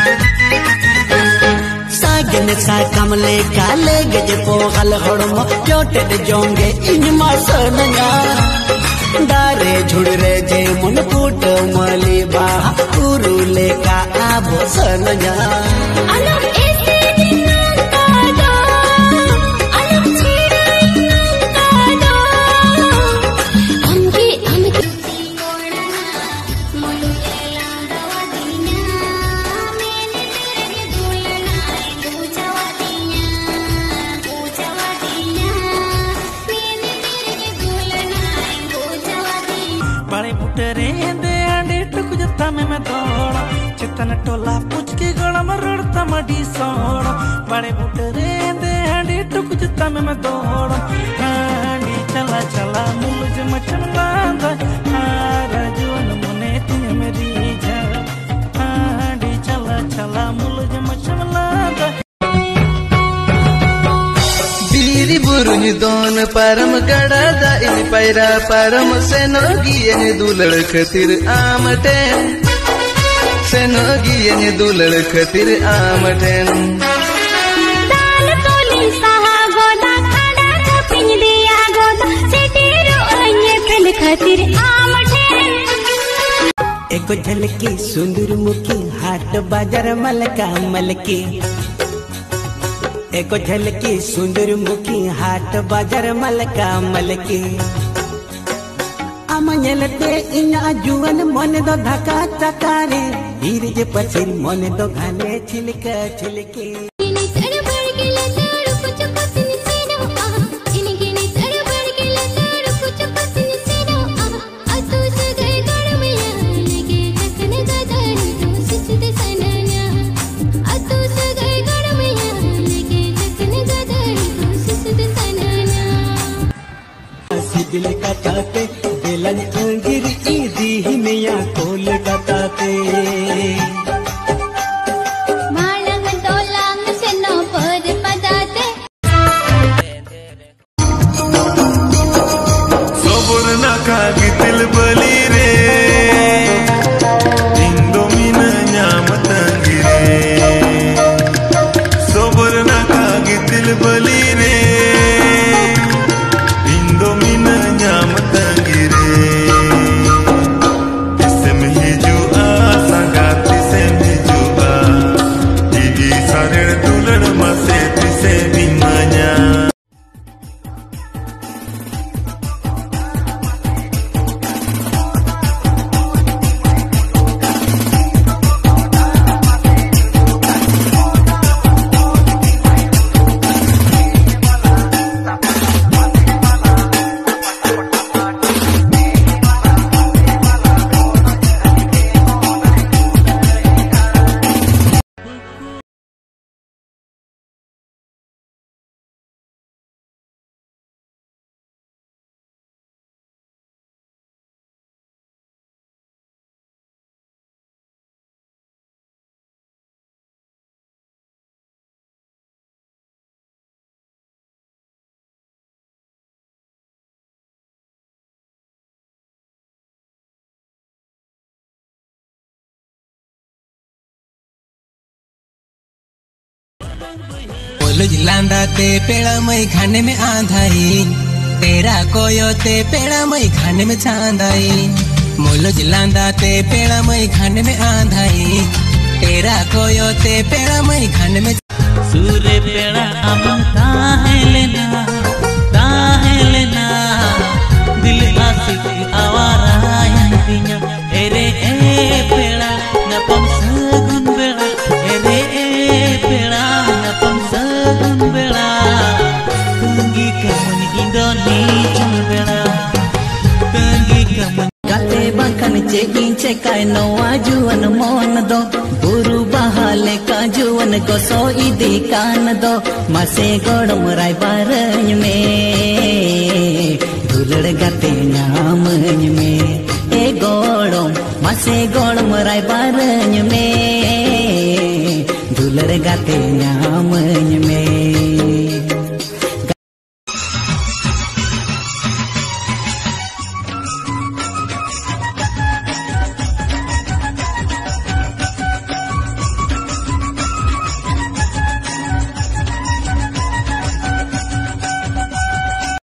सागन सा कमले काले गज पोगल हड़मो जोटे जोंगे इनमा सनया दारे झुड़रे जे मन कूट मली बा उरुले का आबो सनया बड़े बुटरे दे अंडे टुक जत्ता में मैं दौड़ा चितन टोला पूछ के गड़ा में रड़ता मडी सोड़ा बड़े बुटरे दे अंडे टुक जत्ता में मैं दौड़ा हांडी चला चला मुलज मचन लांदा हारा जुवन मुने तिया मेरी जा हांडी चला चला मुलज मचन लांदा बीरी बुरुनी दोन परम गड़दा इन पैरा परम सेनोगियन दुलड़ खतिर आमटेन सेनोगियन दुलड़ खतिर आमटेन दाल तोली सहा गोदा खड़ा थपिन दिया गोदा सेटेरो अन्य पेल खतिर आमटेन एको झलकी सुंदर मुखी हाट बाजार मलका मलकी एको झलकी सुंदर मुखी हाट बाजार मलका मलकी अमयलते इना जुवन मन दो धका चकारे हीर जे पछिर मन दो घाले छिलका छिलकी दिल का चाहते दिलन अंगिर ईदी ही मिया कोल बताते मालंग तोलांग से नो पर पदाते सोबर ना कागी दिल बली रे इंदोमिन न्याम तंगिरे सोबर ना कागी दिल बली रे मोलज लांदा ते पेड़ा मई खाने में आंधाई तेरा कोयो ते पेड़ा मई खाने में चांदाई मोलज लांदा ते पेड़ा मई खाने में आंधाई तेरा कोयो ते पेड़ा मई खाने में सूरे पेड़ा अमन ताहे लेना दिल आशिक आवारा यंतिया एरे ए पेड़ा न पम सगुन बेड़ा एरे ए पेड़ा न पम सगुन बेड़ा कंगी कमन इंडोनेशियन बेड़ा कंगी कमन गाते बखन चेकिंग चेकाय नवा जुवन मोन दो गुरु बहाले का जुवन को सोई दी कान दो मासे गोड़म राय बारन में दुलड़ गाते नामन में ए गोड़म मासे गोड़म राय बारन में दुलड़ गाते नामन में